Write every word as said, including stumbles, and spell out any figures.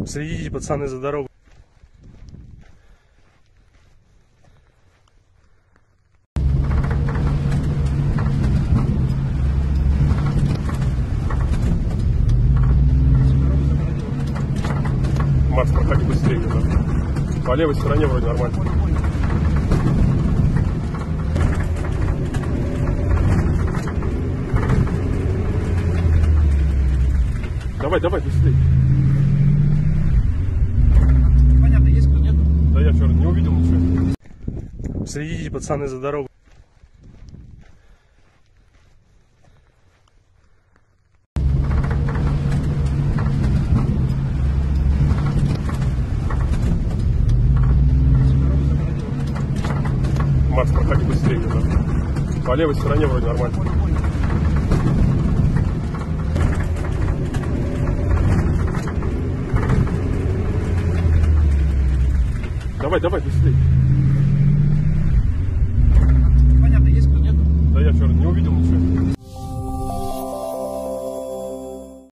Следите, пацаны, за дорогой. Макс, проходи быстрее. Да? По левой стороне вроде нормально. Давай, давай, быстрее. Понятно, есть кто, нет? Да я вчера не увидел ничего. Следите, пацаны, за дорогой. Макс, проходи быстрее. Да? По левой стороне вроде нормально. Давай, давай, быстрее.